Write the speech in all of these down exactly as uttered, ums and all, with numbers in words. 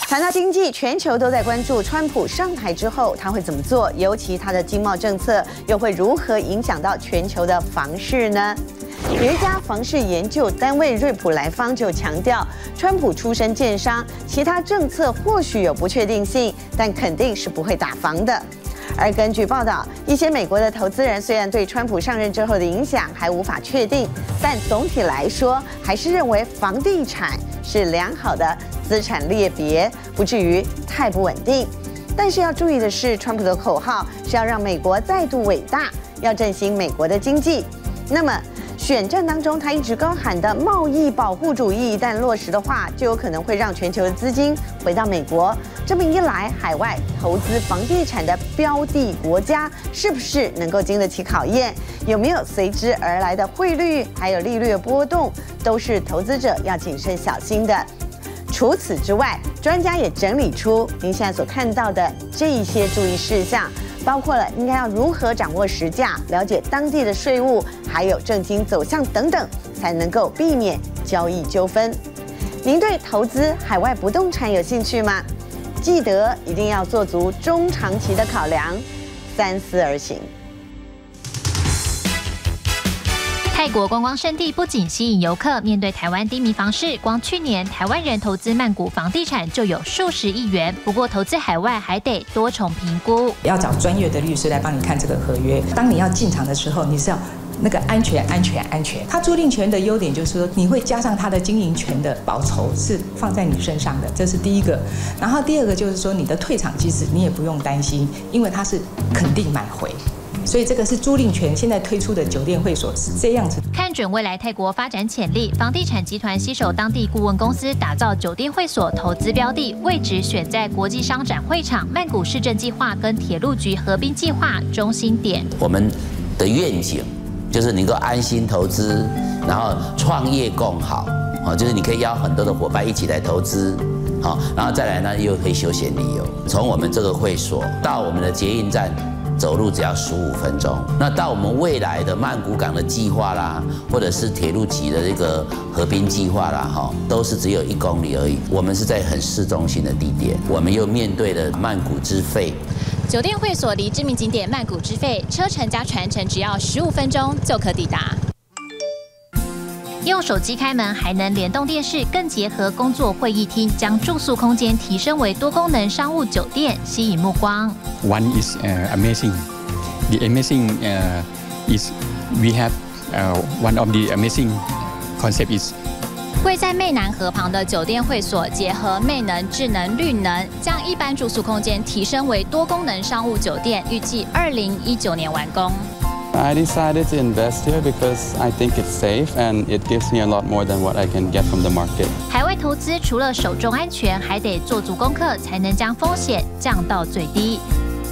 谈到经济，全球都在关注川普上台之后他会怎么做，尤其他的经贸政策又会如何影响到全球的房市呢？有一家房市研究单位瑞普莱方就强调，川普出身建商，其他政策或许有不确定性，但肯定是不会打房的。而根据报道，一些美国的投资人虽然对川普上任之后的影响还无法确定，但总体来说还是认为房地产是良好的资产类别，不至于太不稳定。但是要注意的是，川普的口号是要让美国再度伟大，要振兴美国的经济。那么选战当中，他一直高喊的贸易保护主义一旦落实的话，就有可能会让全球的资金回到美国。这么一来，海外投资房地产的标的国家是不是能够经得起考验？有没有随之而来的汇率还有利率的波动，都是投资者要谨慎小心的。除此之外，专家也整理出您现在所看到的这一些注意事项。包括了应该要如何掌握时价，了解当地的税务，还有政经走向等等，才能够避免交易纠纷。您对投资海外不动产有兴趣吗？记得一定要做足中长期的考量，三思而行。 泰国观光胜地不仅吸引游客，面对台湾低迷房市，光去年台湾人投资曼谷房地产就有数十亿元。不过投资海外还得多重评估， 要找专业的律师来帮你看这个合约。当你要进场的时候，你是要那个安全、安全、安全。它租赁权的优点就是说，你会加上它的经营权的报酬是放在你身上的，这是第一个。然后第二个就是说，你的退场机制你也不用担心，因为它是肯定买回。所以这个是租赁权现在推出的酒店会所是这样子。 看准未来泰国发展潜力，房地产集团携手当地顾问公司打造酒店会所投资标的，位置选在国际商展会场、曼谷市政计划跟铁路局合并计划中心点。 我们的愿景就是能够安心投资，然后创业共好，哦，就是你可以邀很多的伙伴一起来投资。好，然后再来呢，又可以休闲旅游。从我们这个会所到我们的捷运站，走路只要十五分钟。那到我们未来的曼谷港的计划啦，或者是铁路局的这个合并计划啦，哈，都是只有一公里而已。我们是在很市中心的地点，我们又面对了曼谷之肺。 酒店会所离知名景点曼谷之肺，车程加船程只要十五分钟就可抵达。用手机开门还能联动电视，更结合工作会议厅，将住宿空间提升为多功能商务酒店，吸引目光。 One is uh, amazing. The amazing uh, is we have uh, one of the amazing concept is. 位在湄南河旁的酒店会所，结合魅能、智能、绿能，将一般住宿空间提升为多功能商务酒店，预计二零一九年完工。 I decided to invest here because I think it's safe and it gives me a lot more than what I can get from the market. 海外投资除了首重安全，还得做足功课，才能将风险降到最低。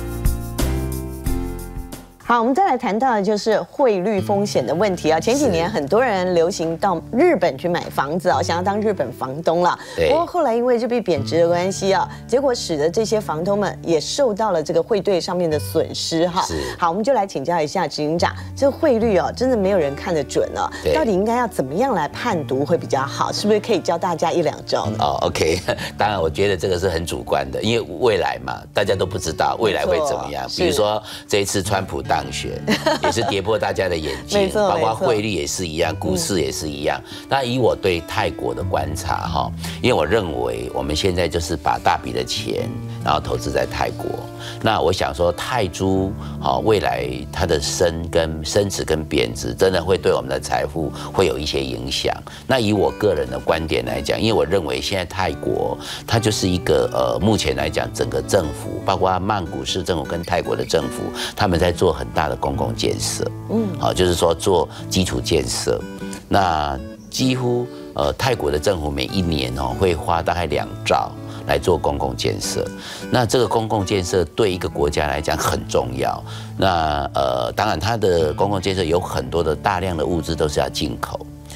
好，我们再来谈到的就是汇率风险的问题啊。前几年很多人流行到日本去买房子啊，想要当日本房东了。不过后来因为这币贬值的关系啊，结果使得这些房东们也受到了这个汇兑上面的损失哈。好，我们就来请教一下执行长，这个汇率哦，真的没有人看得准哦，到底应该要怎么样来判读会比较好？是不是可以教大家一两招呢？ 哦 ，OK， 当然我觉得这个是很主观的，因为未来嘛，大家都不知道未来会怎么样。比如说这一次川普当选也是跌破大家的眼镜，包括汇率也是一样，股市也是一样。那以我对泰国的观察哈，因为我认为我们现在就是把大笔的钱，然后投资在泰国。那我想说，泰铢哈未来它的升跟升值跟贬值，真的会对我们的财富会有一些影响。那以我个人的观点来讲，因为我认为现在泰国它就是一个呃，目前来讲整个政府，包括曼谷市政府跟泰国的政府，他们在做很大的公共建设，嗯，好，就是说做基础建设。那几乎呃，泰国的政府每一年哦会花大概两兆来做公共建设。那这个公共建设对一个国家来讲很重要。那呃，当然它的公共建设有很多的大量的物资都是要进口。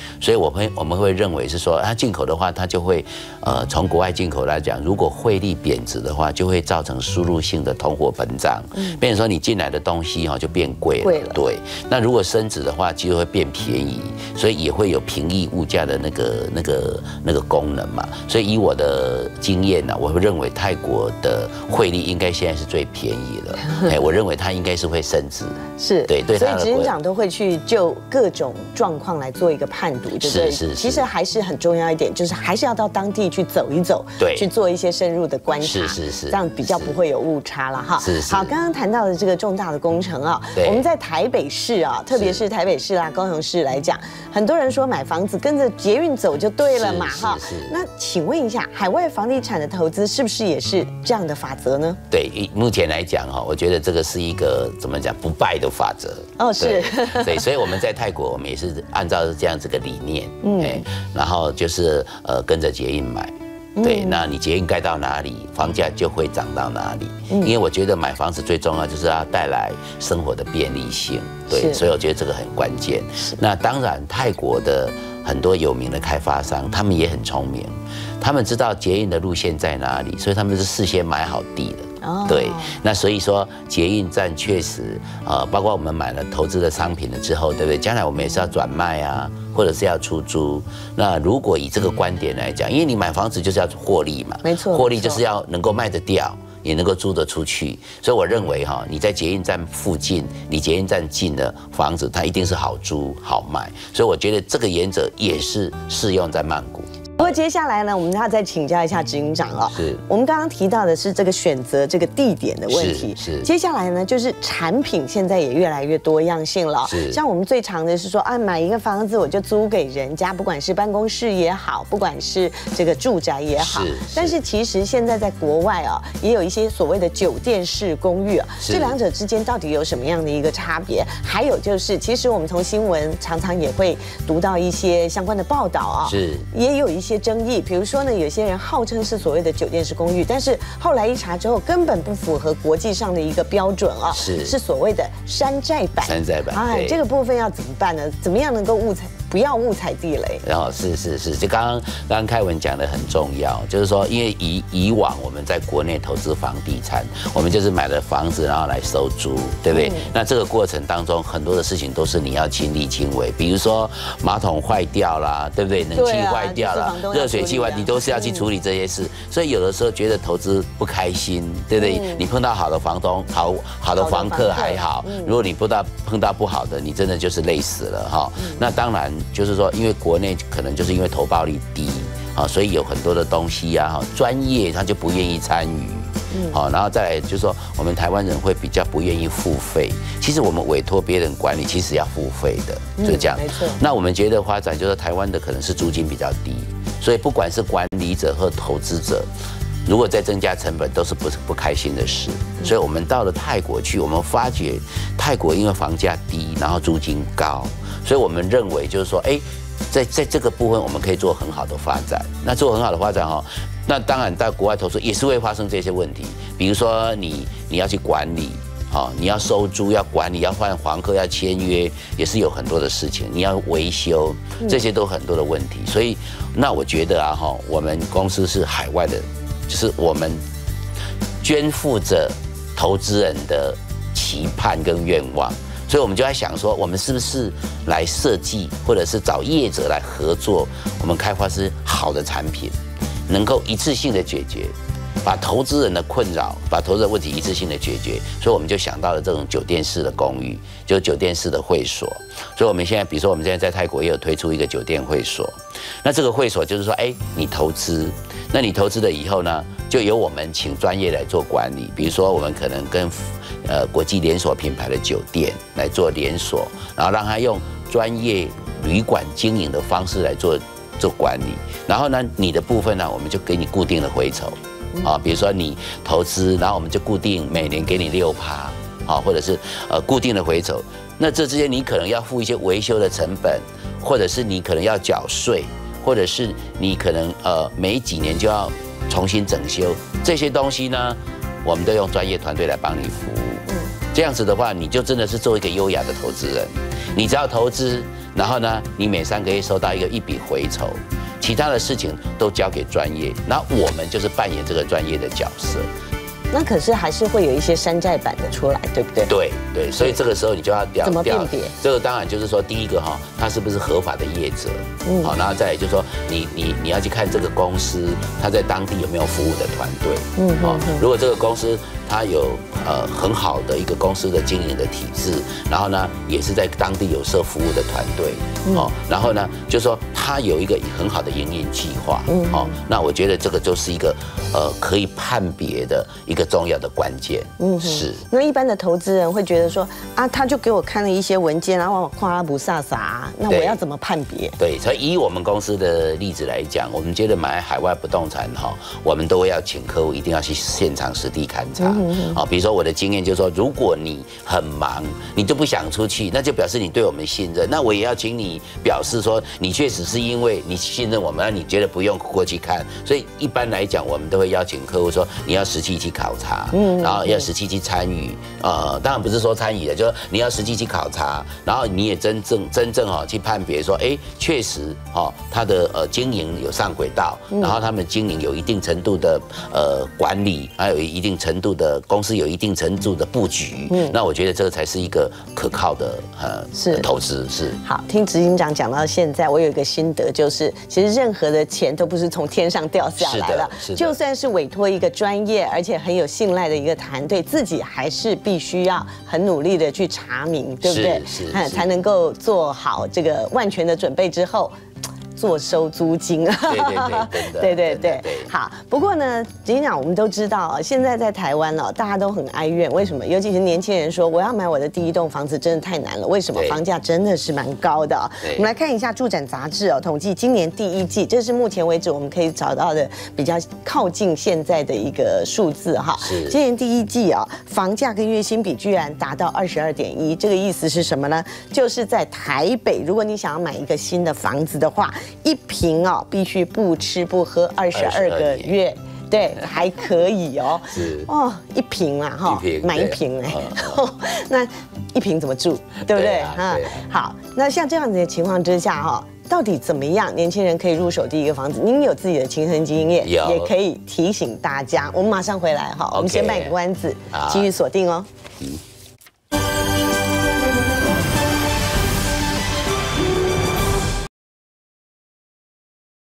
所以我会我们会认为是说，它进口的话，它就会呃从国外进口来讲，如果汇率贬值的话，就会造成输入性的通货膨胀，嗯，变成说你进来的东西哈就变贵了，贵了，对。那如果升值的话，就会变便宜，所以也会有平抑物价的那个那个那个功能嘛。所以以我的经验呢，我会认为泰国的汇率应该现在是最便宜了，哎，我认为它应该是会升值， 是对对。 所以执行长都会去就各种状况来做一个判读，对不对？是是。其实还是很重要一点，就是还是要到当地去走一走，对，去做一些深入的观察， 是是是， 这样比较不会有误差了哈。 是是。 好，刚刚谈到的这个重大的工程啊，我们在台北市啊，特别是台北市啦、高雄市来讲，很多人说买房子跟着捷运走就对了嘛哈。那请问一下，海外房地产的投资是不是也是这样的法则呢？ 对，目前来讲哈，我觉得这个是一个怎么讲不败的法则。 哦，是。 对，所以我们在泰国，我们也是按照这样子个理念，嗯，然后就是呃跟着捷运买。对，那你捷运盖到哪里，房价就会涨到哪里。因为我觉得买房子最重要就是要带来生活的便利性。对，所以我觉得这个很关键。那当然，泰国的很多有名的开发商，他们也很聪明，他们知道捷运的路线在哪里，所以他们是事先买好地的。对，那所以说捷运站确实，呃，包括我们买了投资的商品了之后，对不对？将来我们也是要转卖啊，或者是要出租。那如果以这个观点来讲，因为你买房子就是要获利嘛， 没错， 获利就是要能够卖得掉，也能够租得出去。所以我认为哈，你在捷运站附近，离捷运站近的房子，它一定是好租好卖。所以我觉得这个原则也是适用在曼谷。 不过接下来呢，我们要再请教一下执行长哦。是，我们刚刚提到的是这个选择这个地点的问题。是。是接下来呢，就是产品现在也越来越多样性了。是。像我们最常的是说啊，买一个房子我就租给人家，不管是办公室也好，不管是这个住宅也好。是。但是其实现在在国外啊，也有一些所谓的酒店式公寓啊，这两者之间到底有什么样的一个差别？还有就是，其实我们从新闻常常也会读到一些相关的报道啊。是。也有一些。些争议，比如说呢，有些人号称是所谓的酒店式公寓，但是后来一查之后，根本不符合国际上的一个标准啊，是是所谓的山寨版。 山寨版， 哎，这个部分要怎么办呢？怎么样能够误踩，不要误踩地雷？ 然后是是是，就刚刚刚刚凯文讲的很重要，就是说，因为以以往我们在国内投资房地产，我们就是买了房子然后来收租，对不对？嗯、那这个过程当中，很多的事情都是你要亲力亲为，比如说马桶坏掉啦，对不对？冷气坏掉了。热水器完，你都是要去处理这些事，所以有的时候觉得投资不开心，对不对？你碰到好的房东、好好的房客还好，如果你碰到碰到不好的，你真的就是累死了哈。那当然就是说，因为国内可能就是因为投报率低啊，所以有很多的东西呀，哈，专业他就不愿意参与。好，然后再来就是说，我们台湾人会比较不愿意付费。其实我们委托别人管理，其实要付费的，就是这样。没错。那我们觉得发展就是台湾的可能是租金比较低，所以不管是管理者和投资者，如果再增加成本，都是不是不开心的事。所以我们到了泰国去，我们发觉泰国因为房价低，然后租金高，所以我们认为就是说，哎，在在这个部分我们可以做很好的发展。那做很好的发展哈。那当然，在国外投资也是会发生这些问题，比如说你你要去管理，好，你要收租、要管理、要换房客、要签约，也是有很多的事情，你要维修，这些都很多的问题。所以，那我觉得啊，哈，我们公司是海外的，就是我们肩负着投资人的期盼跟愿望，所以我们就在想说，我们是不是来设计，或者是找业者来合作，我们开发出好的产品。能够一次性的解决，把投资人的困扰，把投资人问题一次性的解决，所以我们就想到了这种酒店式的公寓，就是酒店式的会所。所以我们现在，比如说我们现在在泰国也有推出一个酒店会所。那这个会所就是说，哎，你投资，那你投资了以后呢，就由我们请专业来做管理。比如说，我们可能跟呃国际连锁品牌的酒店来做连锁，然后让他用专业旅馆经营的方式来做。做管理，然后呢，你的部分呢，我们就给你固定的回酬，啊，比如说你投资，然后我们就固定每年给你六趴，啊，或者是呃固定的回酬。那这之间你可能要付一些维修的成本，或者是你可能要缴税，或者是你可能呃每几年就要重新整修这些东西呢，我们都用专业团队来帮你服务。这样子的话，你就真的是做一个优雅的投资人。你只要投资， 然后呢，你每三个月收到一个一笔回酬，其他的事情都交给专业，那我们就是扮演这个专业的角色。 那可是还是会有一些山寨版的出来，对不对？ 对对，所以这个时候你就要调怎么辨别？ 这个当然就是说，第一个哈，他是不是合法的业者？嗯，好，然后再来就是说，你你你要去看这个公司，他在当地有没有服务的团队？嗯，哦，如果这个公司它有呃很好的一个公司的经营的体制，然后呢，也是在当地有设服务的团队，哦，然后呢，就是说它有一个很好的营运计划，哦，那我觉得这个就是一个呃可以判别的一个重要的关键。嗯，是。 那一般的投资人会觉得说啊，他就给我看了一些文件，然后我夸不飒飒，那我要怎么判别？ 对，所以以我们公司的例子来讲，我们觉得买海外不动产哈，我们都会要请客户一定要去现场实地勘察。好，比如说我的经验就是说，如果你很忙，你就不想出去，那就表示你对我们信任。那我也要请你表示说，你确实是因为你信任我们，那你觉得不用过去看。所以一般来讲，我们都会邀请客户说，你要实际去考察，嗯，然后要实际去参与。呃，当然不是说参与的，就是你要实际去考察，然后你也真正真正哦去判别说，哎，确实哦，他的呃经营有上轨道，然后他们经营有一定程度的呃管理，还有一定程度的公司有一定程度的布局，嗯，那我觉得这个才是一个可靠的呃是投资是。 好，听执行长讲到现在，我有一个心得，就是其实任何的钱都不是从天上掉下来了， 是的， 就算是委托一个专业而且很有信赖的一个团队，自己还是必须要很努力的去查明，对不对？ 是， 是才能够做好这个万全的准备之后。坐收租金啊， 对对对， 对对对，好。不过呢，执行长，我们都知道，现在在台湾哦，大家都很哀怨，为什么？尤其是年轻人说，我要买我的第一栋房子，真的太难了。为什么？房价真的是蛮高的。我们来看一下《住展杂志》哦，统计今年第一季，这是目前为止我们可以找到的比较靠近现在的一个数字哈。今年第一季哦，房价跟月薪比居然达到二十二点一，这个意思是什么呢？就是在台北，如果你想要买一个新的房子的话，一坪哦，必须不吃不喝二十二个月，对，还可以哦。是哦，一坪啦哈，买一坪哎，那一坪怎么住，对不对啊？好，那像这样子的情况之下哈，到底怎么样年轻人可以入手第一个房子？您有自己的亲身经验，也可以提醒大家。我们马上回来哈，我们先卖个关子，继续锁定哦。嗯。